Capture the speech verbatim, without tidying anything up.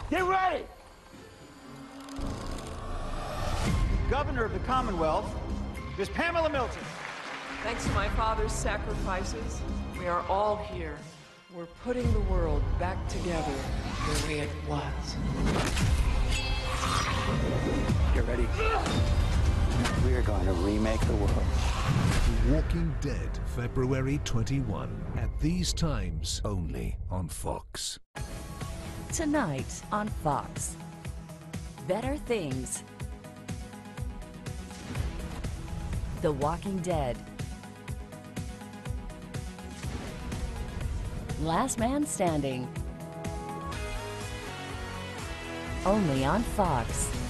Get ready! Governor of the Commonwealth, Miss Pamela Milton. Thanks to my father's sacrifices, we are all here. We're putting the world back together the way it was. Get ready. We are going to remake the world. Walking Dead, February twenty-first. At these times, only on Fox. Tonight on Fox. Better Things. The Walking Dead. Last Man Standing. Only on Fox.